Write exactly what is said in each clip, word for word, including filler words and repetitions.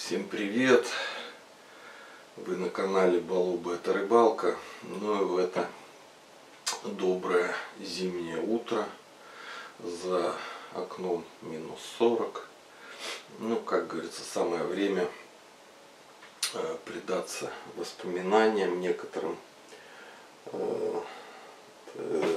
Всем привет! Вы на канале Балуба это рыбалка. Ну и в это доброе зимнее утро за окном минус сорок. Ну, как говорится, самое время э, предаться воспоминаниям некоторым. Э, э,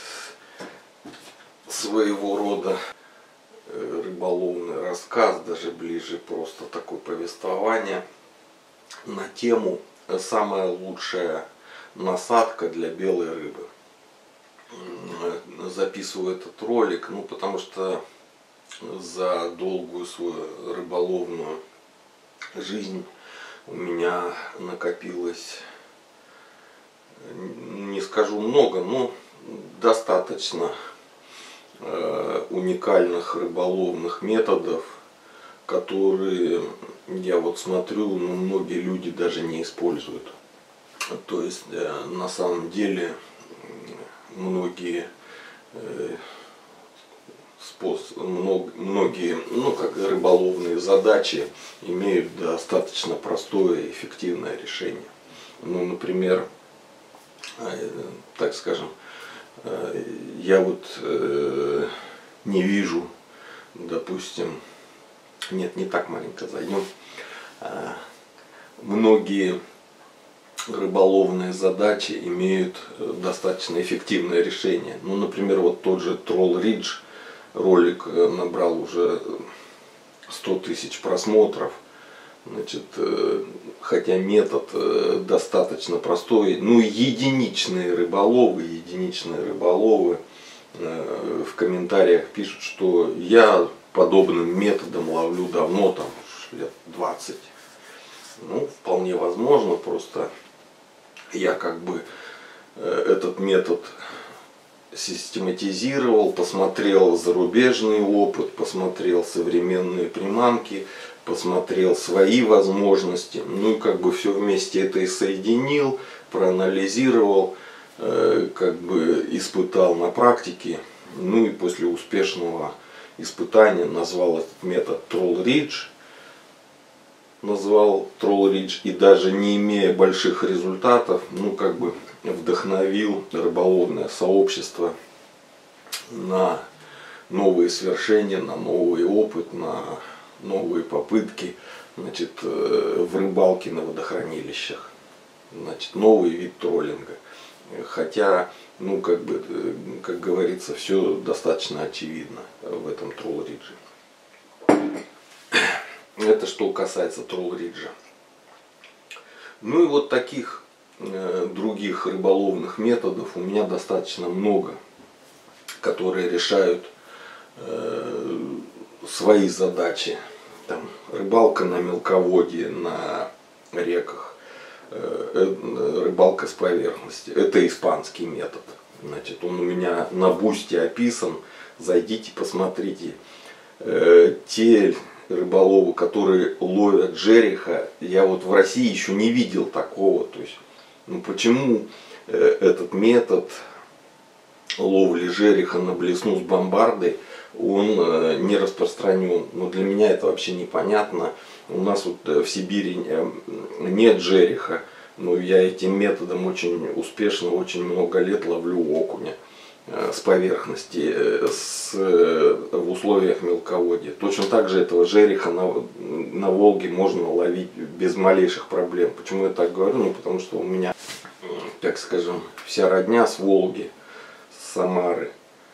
своего рода рыболовный рассказ, даже ближе просто такое повествование на тему «Самая лучшая насадка для белой рыбы». Записываю этот ролик, ну потому что за долгую свою рыболовную жизнь у меня накопилось, не скажу много, но достаточно уникальных рыболовных методов, которые, я вот смотрю, ну, многие люди даже не используют. То есть на самом деле многие способ, многие ну, как рыболовные задачи имеют достаточно простое и эффективное решение. Ну, например, так скажем, я вот э, не вижу, допустим, нет, не так маленько зайдем, э, многие рыболовные задачи имеют достаточно эффективное решение. Ну, например, вот тот же Troll Ridge ролик набрал уже сто тысяч просмотров. Значит, хотя метод достаточно простой, ну единичные рыболовы, единичные рыболовы в комментариях пишут, что я подобным методом ловлю давно, там лет двадцать. Ну, вполне возможно, просто я как бы этот метод систематизировал, посмотрел зарубежный опыт, посмотрел современные приманки, посмотрел свои возможности, ну и как бы все вместе это и соединил, проанализировал, э, как бы испытал на практике, ну и после успешного испытания назвал этот метод Troll Ridge, назвал Troll Ridge и даже не имея больших результатов, ну как бы вдохновил рыболовное сообщество на новые свершения, на новый опыт, на новые попытки, значит, в рыбалке на водохранилищах, значит, новый вид троллинга. Хотя, ну, как бы, как говорится, все достаточно очевидно в этом Troll Ridge. Это что касается Troll Ridge. Ну и вот таких э, других рыболовных методов у меня достаточно много, которые решают э, свои задачи. Там, рыбалка на мелководье, на реках, э, рыбалка с поверхности. Это испанский метод. Значит, он у меня на Бусти описан. Зайдите, посмотрите. Э, те рыболовы, которые ловят жереха, я вот в России еще не видел такого. То есть, ну почему э, этот метод ловли жереха на блесну с бомбардой он э, не распространен? Но для меня это вообще непонятно. У нас вот э, в Сибири э, нет жереха, но я этим методом очень успешно, очень много лет ловлю окуня э, с поверхности, э, с, э, в условиях мелководья. Точно так же этого жереха на, на Волге можно ловить без малейших проблем. Почему я так говорю? Ну потому что у меня, так скажем, вся родня с Волги, с Самары.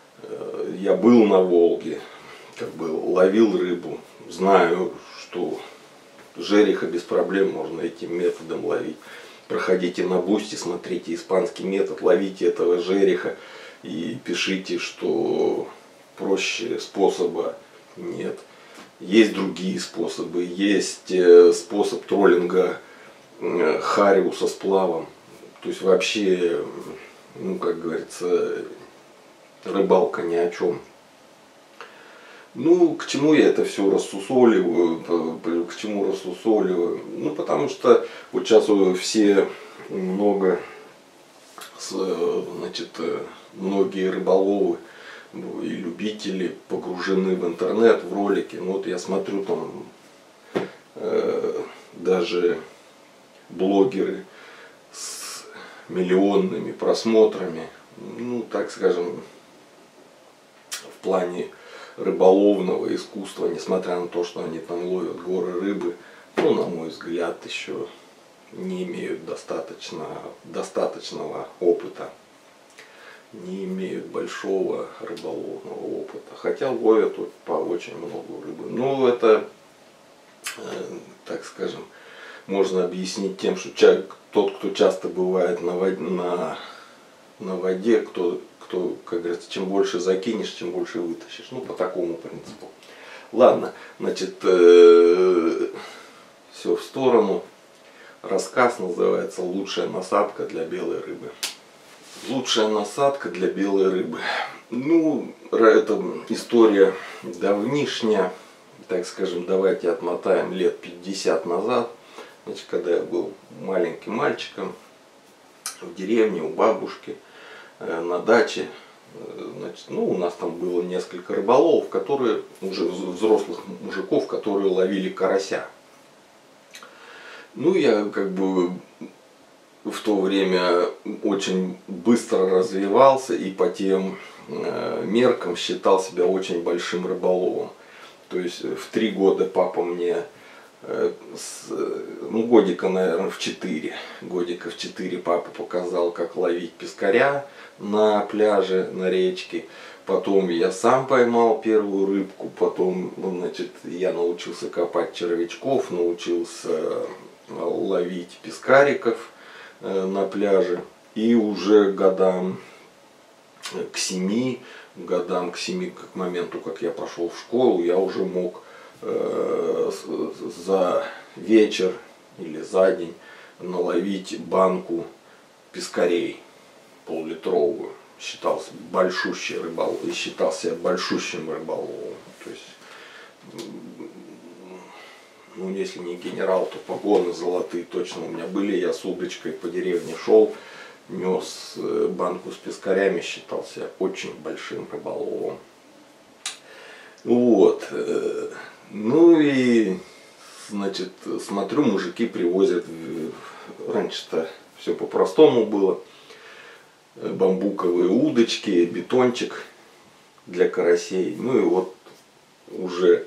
Я был на Волге, как бы ловил рыбу, знаю, что жереха без проблем можно этим методом ловить. Проходите на Бусти, смотрите испанский метод, ловите этого жереха и пишите, что проще способа нет. Есть другие способы, есть способ троллинга хариу со сплавом. То есть вообще, ну как говорится, рыбалка ни о чем. Ну, к чему я это все рассусоливаю, к чему рассусоливаю? Ну, потому что вот сейчас все много, значит, многие рыболовы и любители погружены в интернет, в ролики. Ну, вот я смотрю там э, даже блогеры с миллионными просмотрами, ну, так скажем, в плане рыболовного искусства, несмотря на то, что они там ловят горы рыбы, ну, на мой взгляд, еще не имеют достаточно, достаточного опыта, не имеют большого рыболовного опыта, хотя ловят вот по очень много рыбы. Ну, это, э, так скажем, можно объяснить тем, что человек, тот, кто часто бывает на воде, на, на воде кто, кто, как говорится, чем больше закинешь, чем больше вытащишь. Ну, по такому принципу. Ладно, значит, э, все в сторону. Рассказ называется «Лучшая насадка для белой рыбы». Лучшая насадка для белой рыбы. Ну, это история давнишняя. Так скажем, давайте отмотаем лет пятьдесят назад. Значит, когда я был маленьким мальчиком в деревне у бабушки э, на даче. Значит, ну, у нас там было несколько рыболовов, которые, уже взрослых мужиков, которые ловили карася. Ну, я как бы в то время очень быстро развивался и по тем э, меркам считал себя очень большим рыболовом. То есть в три года папа мне, э, с, ну, годика, наверное, в четыре, годика в четыре папа показал, как ловить пескаря на пляже, на речке. Потом я сам поймал первую рыбку, потом, ну, значит, я научился копать червячков, научился ловить пескариков э, на пляже. И уже годам к семи, годам к семи, к моменту, как я пошел в школу, я уже мог э, за вечер или за день наловить банку пескарей пол-литровую. Считался большущий рыболов, и считался большущим рыболовом. То есть, ну, если не генерал, то погоны золотые точно у меня были. Я с удочкой по деревне шел, нес банку с пескарями, считался очень большим рыболовом. Вот. Ну и, значит, смотрю, мужики привозят, раньше-то все по-простому было, бамбуковые удочки, бетончик для карасей. Ну и вот уже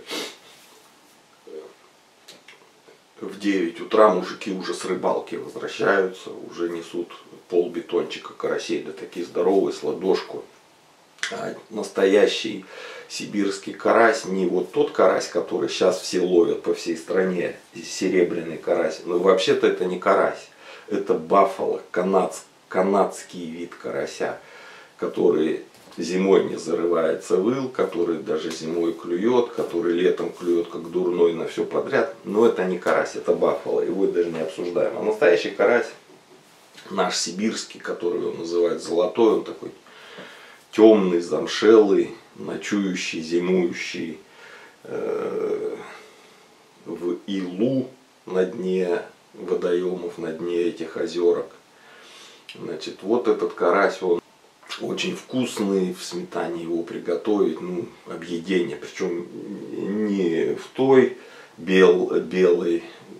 в девять утра мужики уже с рыбалки возвращаются, уже несут пол бетончика карасей, да такие здоровые, с ладошку. А настоящий сибирский карась, не вот тот карась, который сейчас все ловят по всей стране, серебряный карась. Но вообще-то это не карась, это баффало, канадский. канадский вид карася, который зимой не зарывается в ил, который даже зимой клюет, который летом клюет как дурной на все подряд. Но это не карась, это баффало, его даже не обсуждаем. А настоящий карась, наш сибирский, который его называют золотой, он такой темный, замшелый, ночующий, зимующий э, в илу на дне водоемов, на дне этих озерок. Значит, вот этот карась, он очень вкусный, в сметане его приготовить, ну, объедение, причем не в той бел, белой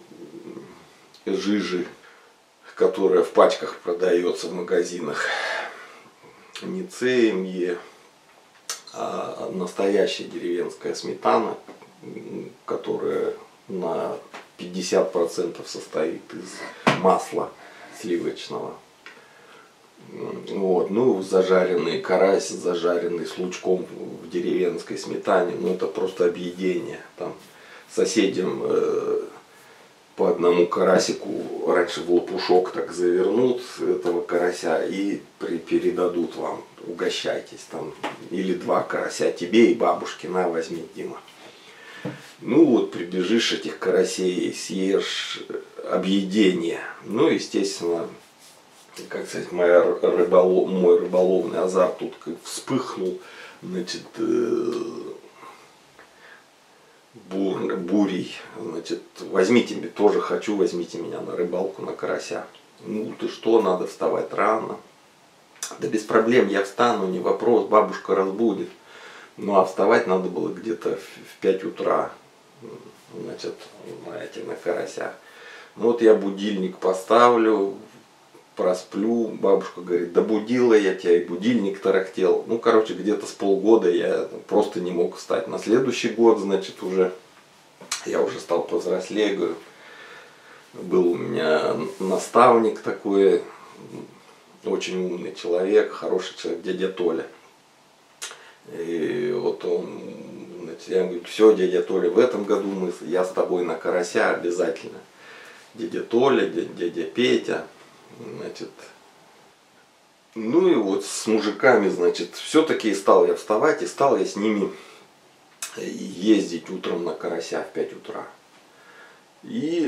жиже, которая в пачках продается в магазинах, не цемье, а настоящая деревенская сметана, которая на пятьдесят процентов состоит из масла сливочного. Вот, ну, зажаренный карась, зажаренный с лучком в деревенской сметане, ну, это просто объедение. Там соседям э, по одному карасику раньше в лопушок так завернут этого карася и при, передадут вам, угощайтесь там. Или два карася тебе и бабушке, на, возьми, Дима. Ну вот, прибежишь этих карасей, съешь, объедение. Ну, естественно, как сказать, моя рыболов, мой рыболовный азарт тут как вспыхнул, значит, э, бур, бурей, значит, возьмите, тоже хочу, возьмите меня на рыбалку, на карася. Ну ты что, надо вставать рано. Да без проблем, я встану, не вопрос, бабушка разбудит. Ну а вставать надо было где-то в пять утра. значит, на эти, на карасях. Ну вот я будильник поставлю, просплю, бабушка говорит, да будила я тебя, и будильник тарахтел. Ну, короче, где-то с полгода я просто не мог встать. На следующий год, значит, уже я уже стал повзрослее, говорю, был у меня наставник такой, очень умный человек, хороший человек, дядя Толя. И вот он, значит, я говорю, все, дядя Толя, в этом году мы, я с тобой на карася обязательно. Дядя Толя, дядя, дядя Петя, значит, ну и вот с мужиками, значит, все-таки стал я вставать, и стал я с ними ездить утром на карася в пять утра. И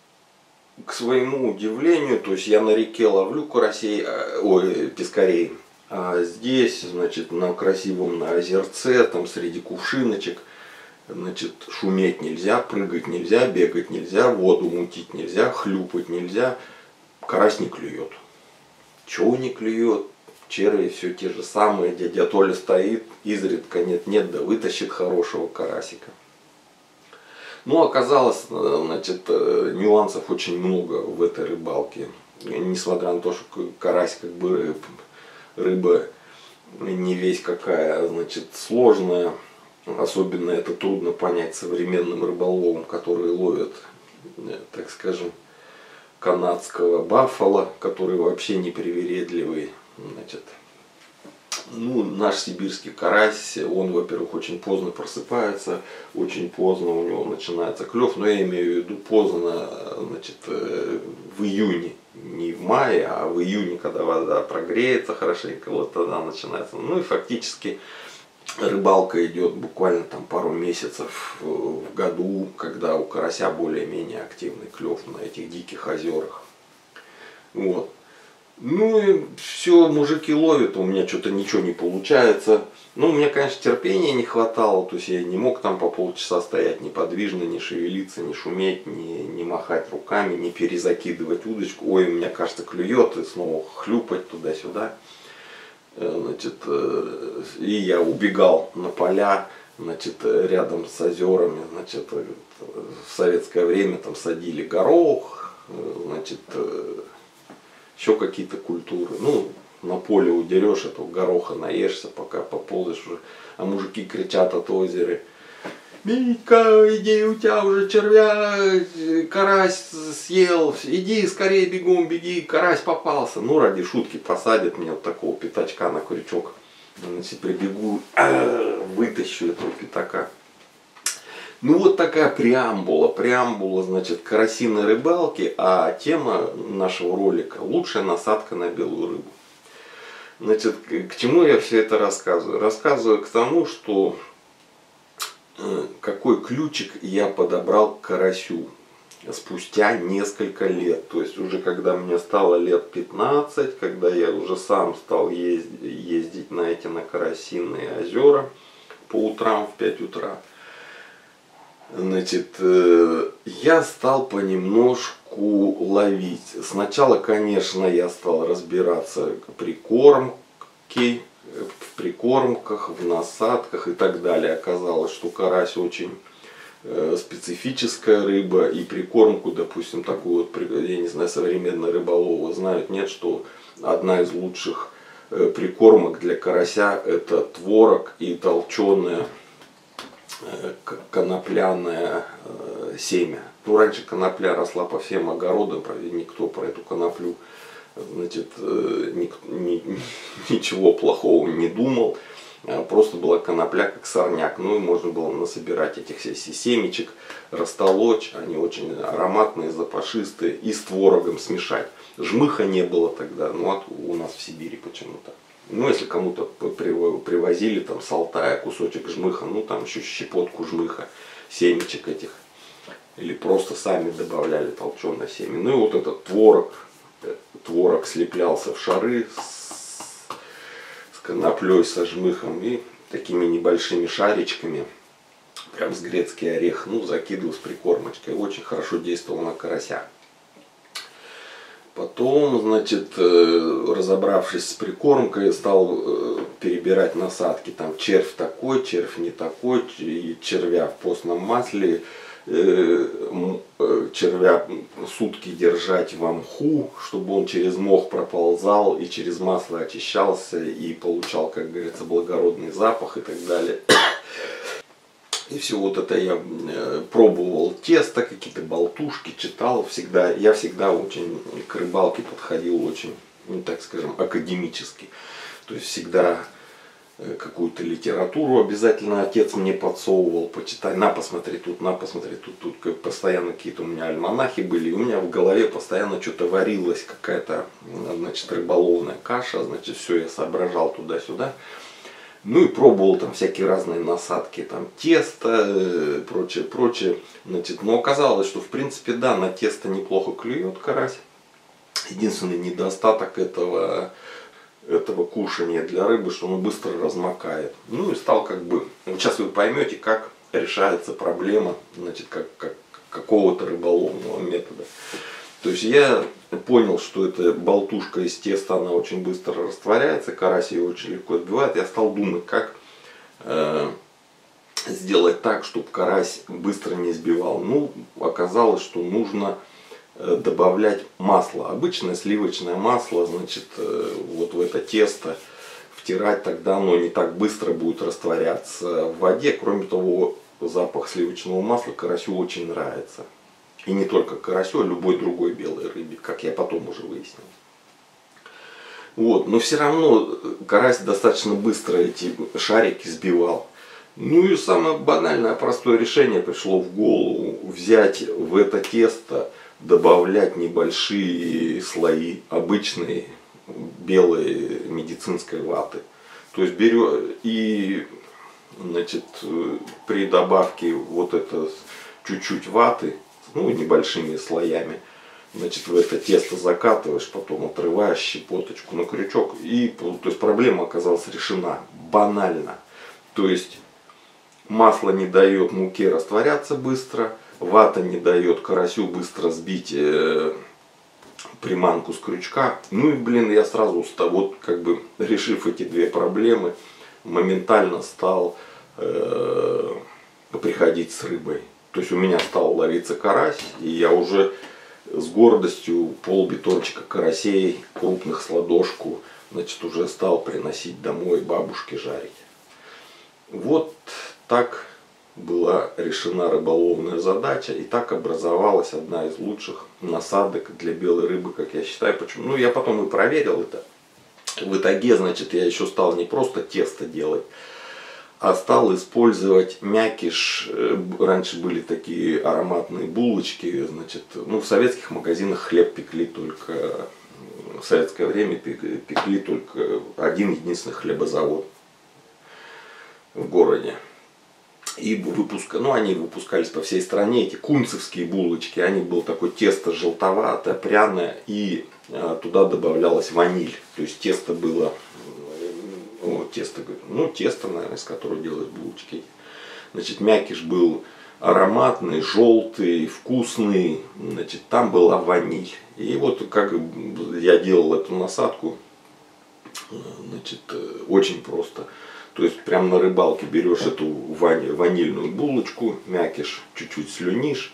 к своему удивлению, то есть я на реке ловлю карасей, ой, пескарей, а здесь, значит, на красивом на озерце, там среди кувшиночек, значит, шуметь нельзя, прыгать нельзя, бегать нельзя, воду мутить нельзя, хлюпать нельзя, карась не клюет. Чего не клюет? Черви все те же самые, дядя Толя стоит, изредка нет-нет, да вытащит хорошего карасика. Ну, оказалось, значит, нюансов очень много в этой рыбалке. Несмотря на то, что карась как бы рыба не весь какая, значит, сложная. Особенно это трудно понять современным рыболовам, которые ловят, так скажем, канадского баффало, который вообще непривередливый. Значит, ну, наш сибирский карась, он, во-первых, очень поздно просыпается, очень поздно у него начинается клев, но я имею в виду поздно, значит, в июне, не в мае, а в июне, когда вода прогреется хорошенько, вот тогда начинается. Ну и фактически рыбалка идет буквально там пару месяцев в году, когда у карася более-менее активный клев на этих диких озерах. Вот. Ну и все, мужики ловят, у меня что-то ничего не получается. Ну, у меня, конечно, терпения не хватало, то есть я не мог там по полчаса стоять неподвижно, не шевелиться, не шуметь, не, не махать руками, не перезакидывать удочку. Ой, у меня, кажется, клюет, и снова хлюпать туда-сюда. Значит, и я убегал на поля, значит, рядом с озерами, значит, в советское время там садили горох, значит, еще какие-то культуры. Ну, на поле удерешь этого гороха, наешься, пока поползешь уже. А мужики кричат от озера: Митька, иди, у тебя уже червя, карась съел, иди скорее бегом, беги, карась попался. Ну, ради шутки посадят меня вот такого пятачка на крючок. Значит, прибегу, вытащу этого пятака. Ну, вот такая преамбула. Преамбула, значит, карасиной рыбалки, а тема нашего ролика — лучшая насадка на белую рыбу. Значит, к чему я все это рассказываю? Рассказываю к тому, что какой ключик я подобрал к карасю спустя несколько лет. То есть уже когда мне стало лет пятнадцать, когда я уже сам стал ездить, ездить на эти на карасиные озера по утрам в пять утра. Значит, я стал понемножку ловить. Сначала, конечно, я стал разбираться в прикормке, в прикормках, в насадках и так далее. Оказалось, что карась очень специфическая рыба, и прикормку, допустим, такую вот, я не знаю, современные рыболовы знают, нет, что одна из лучших прикормок для карася — это творог и толченое конопляное семя. Ну, раньше конопля росла по всем огородам, никто про эту коноплю, значит, ни, ни, ничего плохого не думал. Просто была конопля как сорняк. Ну и можно было насобирать этих семечек, растолочь. Они очень ароматные, запашистые, и с творогом смешать. Жмыха не было тогда, ну вот у нас в Сибири почему-то. Ну, если кому-то привозили там с Алтая кусочек жмыха, ну там еще щепотку жмыха, семечек этих. Или просто сами добавляли толченое семя. Ну и вот этот творог, творог слеплялся в шары с, с коноплей, со жмыхом и такими небольшими шаричками, прям с грецкий орех, ну, закидывал с прикормочкой. Очень хорошо действовал на карася. Потом, значит, разобравшись с прикормкой, стал перебирать насадки. Там червь такой, червь не такой, и червя в постном масле червя сутки держать в мху, чтобы он через мох проползал и через масло очищался и получал, как говорится, благородный запах и так далее. И все вот это я пробовал тесто, какие-то болтушки, читал всегда. Я всегда очень к рыбалке подходил очень, ну, так скажем, академически. То есть всегда какую-то литературу обязательно отец мне подсовывал, почитай, на посмотри тут, на посмотри тут, тут постоянно какие-то у меня альманахи были, и у меня в голове постоянно что-то варилась, какая-то, значит, рыболовная каша, значит, все я соображал туда-сюда. Ну и пробовал там всякие разные насадки, там тесто, прочее, прочее, значит, но оказалось, что в принципе, да, на тесто неплохо клюет карась. Единственный недостаток этого этого кушания для рыбы, что он быстро размокает. Ну и стал как бы, сейчас вы поймете, как решается проблема, значит, как, как, какого-то рыболовного метода. То есть я понял, что эта болтушка из теста, она очень быстро растворяется, карась ее очень легко сбивает. Я стал думать, как э, сделать так, чтобы карась быстро не сбивал. Ну, оказалось, что нужно добавлять масло, обычное сливочное масло, значит, вот в это тесто втирать, тогда оно не так быстро будет растворяться в воде. Кроме того, запах сливочного масла карасю очень нравится. И не только карасю, а любой другой белой рыбе, как я потом уже выяснил. Вот, но все равно карась достаточно быстро эти шарики сбивал. Ну и самое банальное, простое решение пришло в голову: взять в это тесто, добавлять небольшие слои обычной белой медицинской ваты. То есть берем и, значит, при добавке вот это чуть-чуть ваты, ну, небольшими слоями, значит, в это тесто закатываешь, потом отрываешь щепоточку на крючок, и, то есть, проблема оказалась решена банально. То есть масло не дает муке растворяться быстро, вата не дает карасю быстро сбить э, приманку с крючка. Ну и, блин, я сразу стал, вот как бы решив эти две проблемы, моментально стал э, приходить с рыбой. То есть у меня стал ловиться карась, и я уже с гордостью полбетончика карасей, крупных с ладошку, значит, уже стал приносить домой бабушке жарить. Вот так была решена рыболовная задача, и так образовалась одна из лучших насадок для белой рыбы, как я считаю. Почему? Ну, я потом и проверил это. В итоге, значит, я еще стал не просто тесто делать, а стал использовать мякиш. Раньше были такие ароматные булочки, значит, ну, в советских магазинах хлеб пекли только, в советское время пекли только один единственный хлебозавод в городе. И выпуск, ну, они выпускались по всей стране, эти кунцевские булочки, они было такое тесто желтоватое, пряное, и а, туда добавлялась ваниль. То есть тесто было, ну, тесто, ну, тесто, наверное, из которого делают булочки. Значит, мякиш был ароматный, желтый, вкусный, значит, там была ваниль. И вот как я делал эту насадку, значит, очень просто. То есть прям на рыбалке берешь эту ванильную булочку, мякиш чуть-чуть слюнишь,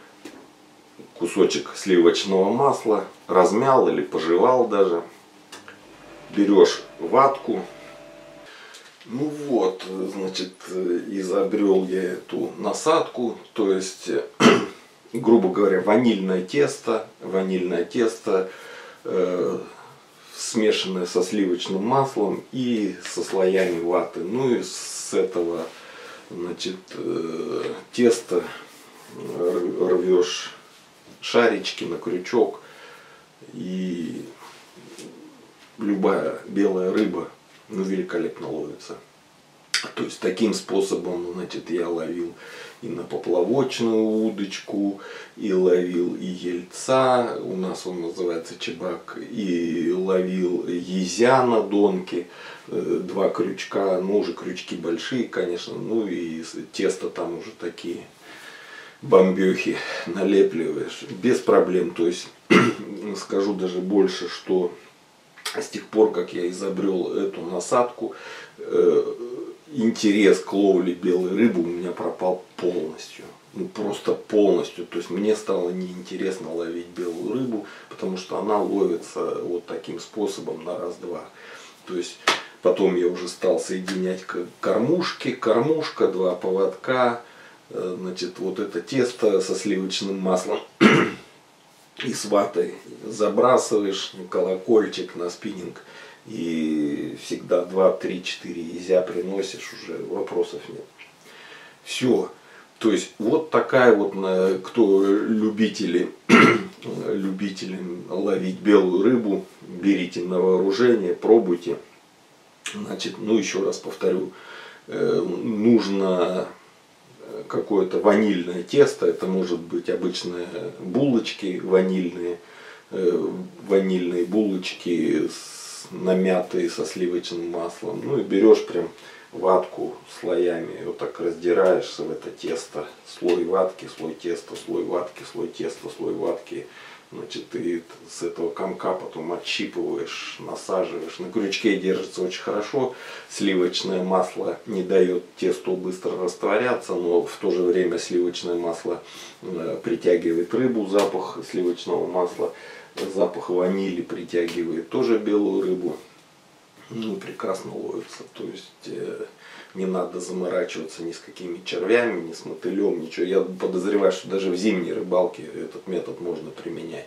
кусочек сливочного масла, размял или пожевал даже, берешь ватку. Ну вот, значит, изобрел я эту насадку, то есть, грубо говоря, ванильное тесто, ванильное тесто, э, смешанное со сливочным маслом и со слоями ваты. Ну и с этого, значит, э, теста рвешь шарички на крючок, и любая белая рыба, ну, великолепно ловится. То есть таким способом, значит, я ловил и на поплавочную удочку, и ловил и ельца, у нас он называется чебак, и ловил езя на донке, два крючка, ну уже крючки большие, конечно, ну и тесто там уже такие бомбехи налепливаешь без проблем. То есть скажу даже больше, что с тех пор, как я изобрел эту насадку, интерес к ловле белой рыбы у меня пропал полностью. ну, просто полностью. То есть мне стало неинтересно ловить белую рыбу, потому что она ловится вот таким способом на раз-два. То есть потом я уже стал соединять кормушки, кормушка, два поводка, значит, вот это тесто со сливочным маслом и с ватой забрасываешь колокольчик на спиннинг. И всегда два, три, четыре езя приносишь, уже вопросов нет. Все. То есть вот такая вот, кто любители, любители ловить белую рыбу, берите на вооружение, пробуйте. Значит, ну еще раз повторю, нужно какое-то ванильное тесто, это может быть обычные булочки ванильные, ванильные булочки намятые со сливочным маслом. Ну и берешь прям ватку слоями, вот так раздираешься в это тесто, слой ватки, слой теста, слой ватки, слой теста, слой ватки. Значит, ты с этого комка потом отщипываешь, насаживаешь. На крючке держится очень хорошо. Сливочное масло не дает тесту быстро растворяться, но в то же время сливочное масло притягивает рыбу, запах сливочного масла. Запах ванили притягивает тоже белую рыбу. Ну, прекрасно ловится. То есть э, не надо заморачиваться ни с какими червями, ни с мотылем, ничего. Я подозреваю, что даже в зимней рыбалке этот метод можно применять.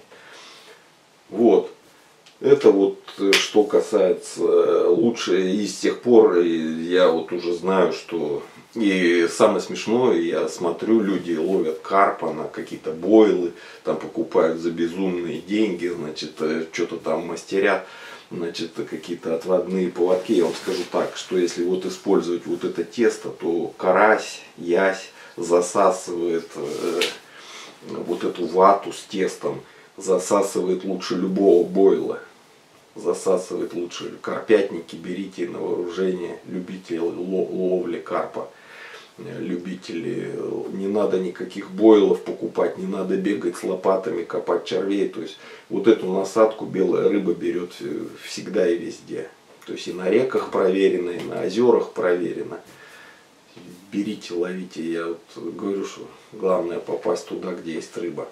Вот. Это вот что касается лучше. И с тех пор я вот уже знаю, что... И самое смешное, я смотрю, люди ловят карпа на какие-то бойлы, там покупают за безумные деньги, значит, что-то там мастерят, значит, какие-то отводные поводки. Я вам скажу так, что если вот использовать вот это тесто, то карась, ясь засасывает э, вот эту вату с тестом, засасывает лучше любого бойла. Засасывает лучше. Карпятники берите на вооружение, любители ловли карпа. Любители, не надо никаких бойлов покупать, не надо бегать с лопатами, копать червей. То есть вот эту насадку белая рыба берет всегда и везде. То есть и на реках проверено, и на озерах проверено. Берите, ловите. Я вот говорю, что главное попасть туда, где есть рыба.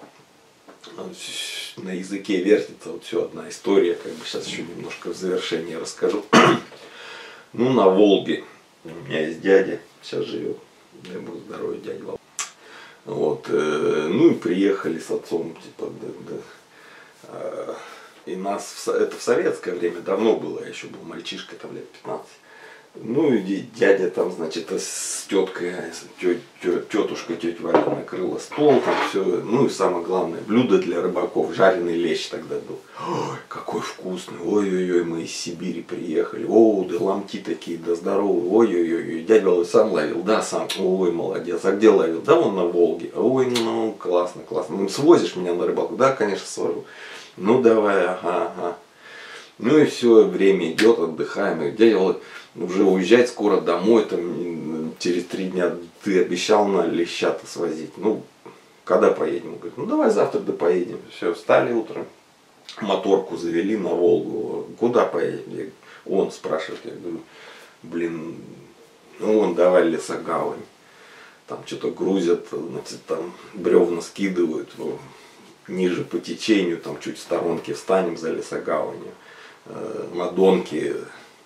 На языке вертится вот все одна история, как бы сейчас еще немножко в завершение расскажу. Ну, на Волге у меня есть дядя, сейчас живет. Дай Бог здоровья, дядя Володя. Вот, э, ну и приехали с отцом, типа, да, да, э, и нас, в, это в советское время давно было, я еще был мальчишкой, там лет пятнадцать. Ну и дядя там, значит, с теткой, тет, тет, тетушка, тетя Валя накрыла стол, там все, ну и самое главное, блюдо для рыбаков, жареный лещ тогда был. Ой, какой вкусный, ой-ой-ой, мы из Сибири приехали, о, да ломти такие, да здоровые, ой-ой-ой, дядя Володя сам ловил, да, сам, ой, молодец, а где ловил? Да вон на Волге, ой, ну, классно, классно, ну, свозишь меня на рыбалку? Да, конечно, свожу, ну, давай, ага, ага. Ну и все, время идет, отдыхаем, и дядя Володя, уже уезжать скоро домой, там, через три дня ты обещал на леща-то свозить. Ну, когда поедем? Он говорит, ну давай завтра да поедем. Все, встали утром, моторку завели на Волгу. Куда поедем? Я, он спрашивает, я говорю, блин, ну он давай Лесогавань. Там что-то грузят, значит, там бревна скидывают, ну, ниже по течению, там чуть в сторонке встанем за Лесогаванью. Э, Мадонки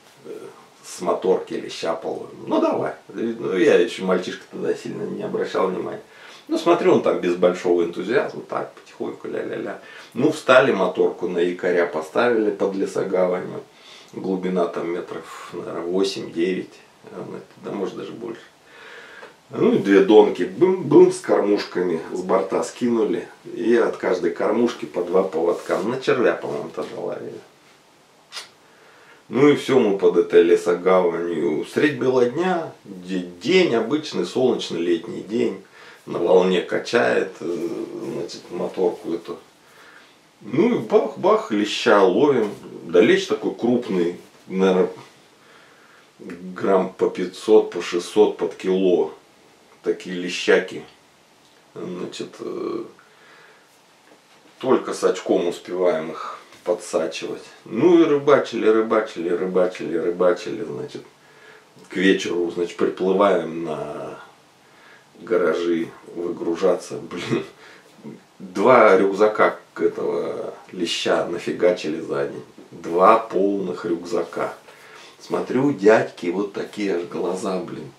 с моторки леща половим. Ну давай. Ну, я еще мальчишка тогда сильно не обращал внимания. Ну смотрю, он там без большого энтузиазма, так, потихоньку, ля-ля-ля. Ну встали, моторку на якоря поставили под Лесогаванью. Глубина там метров, наверное, восемь-девять, да может даже больше. Ну и две донки, бым-бым, с кормушками с борта скинули. И от каждой кормушки по два поводка. На червя, по-моему, тогда ловили. Ну и все, мы под этой Лесогаванью. Средь бела дня, день обычный, солнечный летний день. На волне качает, значит, моторку эту. Ну и бах-бах, леща ловим. Да лещ такой крупный, наверное, грамм по пятьсот, по шестьсот под кило. Такие лещаки. Значит, только с очком успеваем их подсачивать. Ну и рыбачили, рыбачили, рыбачили, рыбачили, значит, к вечеру, значит, приплываем на гаражи выгружаться. Блин, два рюкзака этого леща нафигачили за день. Два полных рюкзака. Смотрю, дядьки вот такие аж глаза, блин.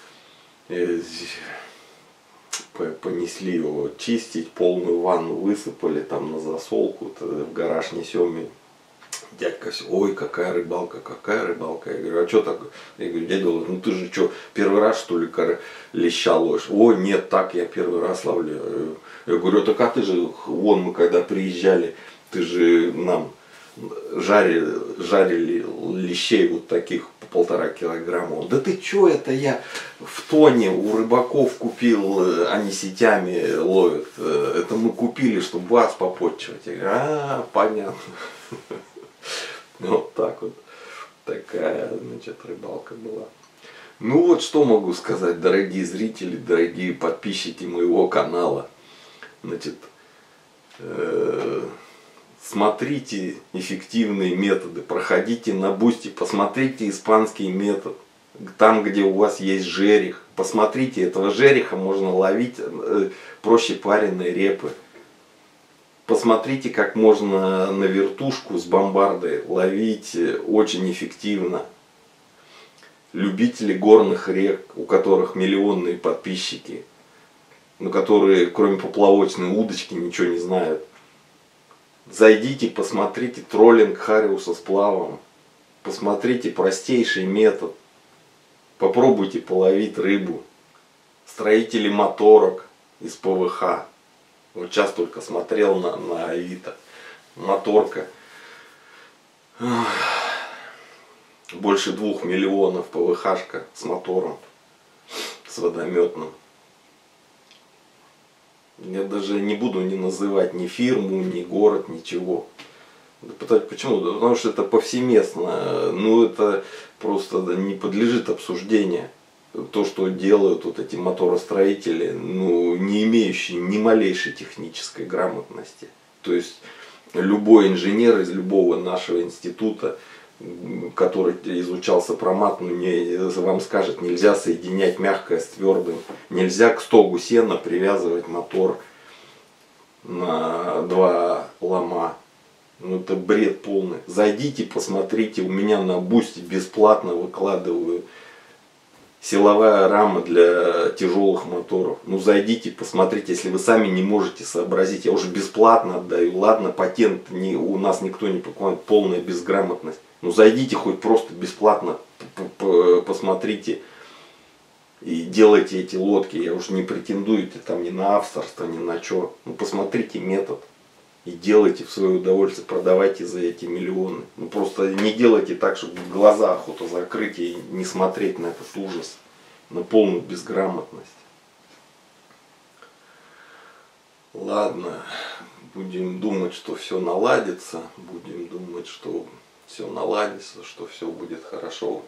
Понесли его чистить, полную ванну высыпали там на засолку, в гараж несем. И дядька все, ой, какая рыбалка, какая рыбалка. Я говорю, а что такое? Я говорю, дядя, ну ты же что, первый раз что ли леща ловишь? Ой, нет, так я первый раз ловлю. Я говорю, так а ты же, вон мы когда приезжали, ты же нам жарили, жарили лещей вот таких по полтора килограмма. Он, да ты чё, это я в тоне у рыбаков купил, они сетями ловят. Это мы купили, чтобы вас попотчевать. Я говорю, а, понятно. Вот так вот. Такая, значит, рыбалка была. Ну вот что могу сказать, дорогие зрители, дорогие подписчики моего канала. Значит, э смотрите эффективные методы, проходите на Бусти, посмотрите испанский метод, там где у вас есть жерех, посмотрите, этого жереха можно ловить э, проще пареной репы. Посмотрите, как можно на вертушку с бомбардой ловить очень эффективно. Любители горных рек, у которых миллионные подписчики, но которые кроме поплавочной удочки ничего не знают. Зайдите, посмотрите троллинг хариуса с плавом. Посмотрите простейший метод. Попробуйте половить рыбу. Строители моторок из Пэ Вэ Ха. Вот сейчас только смотрел на, на Авито. Моторка. Больше двух миллионов Пэ Вэ Хашка с мотором. С водометным. Я даже не буду не называть ни фирму, ни город, ничего. Почему? Потому что это повсеместно. Ну это просто не подлежит обсуждению. То, что делают вот эти моторостроители, ну, не имеющие ни малейшей технической грамотности. То есть любой инженер из любого нашего института, который изучал сопромат, ну, не, вам скажет, нельзя соединять мягкое с твердым, нельзя к стогу сена привязывать мотор на два лома. Ну, это бред полный. Зайдите, посмотрите, у меня на Бусти бесплатно выкладываю силовая рама для тяжелых моторов. Ну, зайдите, посмотрите, если вы сами не можете сообразить, я уже бесплатно отдаю. Ладно, патент не, у нас никто не покупает, полная безграмотность. Ну зайдите хоть просто бесплатно, посмотрите и делайте эти лодки. Я уже не претендую там ни на авторство, ни на что. Ну посмотрите метод и делайте в свое удовольствие, продавайте за эти миллионы. Ну просто не делайте так, чтобы глаза охота закрыть и не смотреть на этот ужас, на полную безграмотность. Ладно, будем думать, что все наладится, будем думать, что все наладится, что все будет хорошо.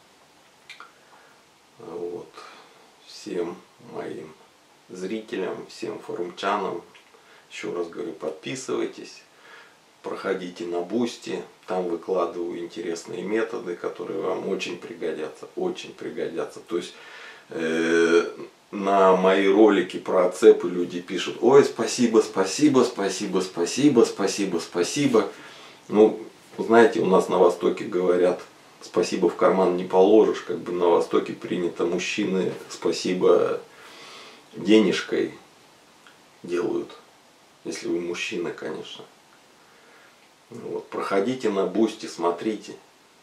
Вот. Всем моим зрителям, всем форумчанам, еще раз говорю, подписывайтесь, проходите на Бусти, там выкладываю интересные методы, которые вам очень пригодятся, очень пригодятся. То есть э, на мои ролики про отцепы люди пишут: ой, спасибо, спасибо, спасибо, спасибо, спасибо, спасибо. Ну, знаете, у нас на Востоке говорят, спасибо в карман не положишь, как бы на Востоке принято, мужчины спасибо денежкой делают, если вы мужчина, конечно. Вот, проходите на Бусти, смотрите.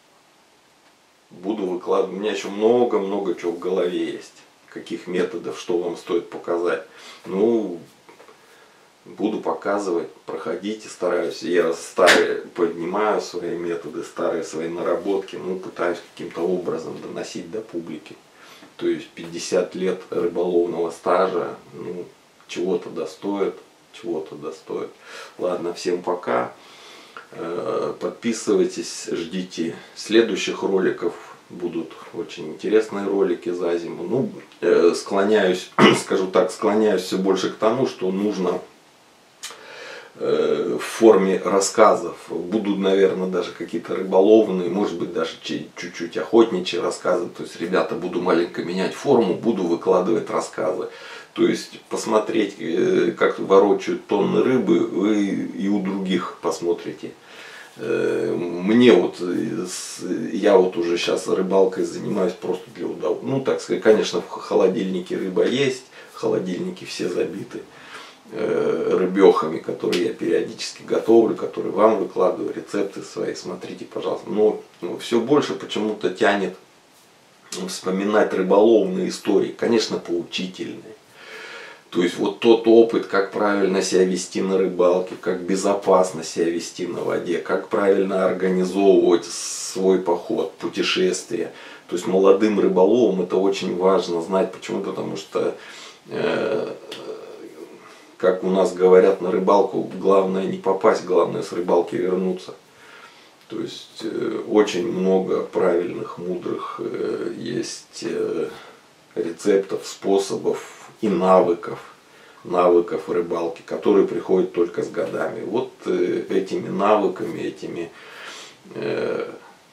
Буду выкладывать, у меня еще много-много чего в голове есть, каких методов, что вам стоит показать. Ну, буду показывать, проходите, стараюсь. Я старые поднимаю свои методы, старые свои наработки, ну, пытаюсь каким-то образом доносить до публики. То есть пятьдесят лет рыболовного стажа, ну, чего-то достоит, чего-то достоит. Ладно, всем пока. Подписывайтесь, ждите следующих роликов. Будут очень интересные ролики за зиму. Ну, склоняюсь, скажу так, склоняюсь все больше к тому, что нужно в форме рассказов. Будут, наверное, даже какие-то рыболовные, может быть, даже чуть-чуть охотничьи рассказы. То есть, ребята, буду маленько менять форму, буду выкладывать рассказы. То есть посмотреть, как ворочают тонны рыбы, вы и у других посмотрите. Мне вот, я вот уже сейчас рыбалкой занимаюсь просто для удовольствия. Ну, так сказать, конечно, в холодильнике рыба есть, холодильники все забиты рыбехами, которые я периодически готовлю, которые вам выкладываю, рецепты свои, смотрите, пожалуйста. Но все больше почему-то тянет вспоминать рыболовные истории, конечно, поучительные. То есть вот тот опыт, как правильно себя вести на рыбалке, как безопасно себя вести на воде, как правильно организовывать свой поход, путешествие. То есть молодым рыболовам это очень важно знать. Почему? Потому что, э, как у нас говорят на рыбалку, главное не попасть, главное с рыбалки вернуться. То есть э, очень много правильных, мудрых э, есть э, рецептов, способов и навыков, навыков рыбалки, которые приходят только с годами. Вот э, этими навыками, этими э,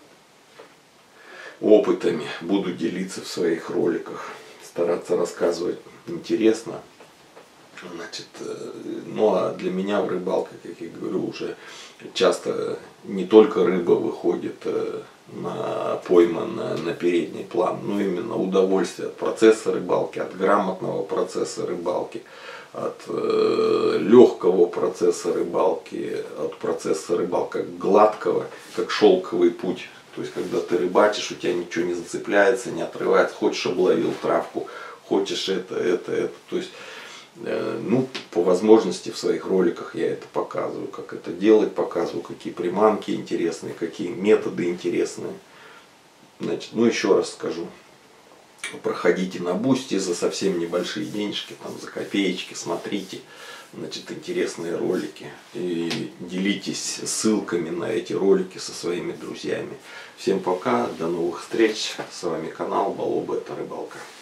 опытами буду делиться в своих роликах, стараться рассказывать интересно. Значит, э, ну а для меня в рыбалке, как я говорю, уже часто не только рыба выходит э, на пойманная на передний план, но именно удовольствие от процесса рыбалки, от грамотного процесса рыбалки, от э, легкого процесса рыбалки, от процесса рыбалки как гладкого, как шелковый путь. То есть когда ты рыбачишь, у тебя ничего не зацепляется, не отрывается, хочешь обловил травку, хочешь это, это, это. То есть э, ну, по возможности в своих роликах я это показываю, как это делать, показываю, какие приманки интересные, какие методы интересные. Значит, ну еще раз скажу, проходите на Бусти за совсем небольшие денежки, там за копеечки, смотрите, значит, интересные ролики и делитесь ссылками на эти ролики со своими друзьями. Всем пока, до новых встреч, с вами канал Балоба, это рыбалка.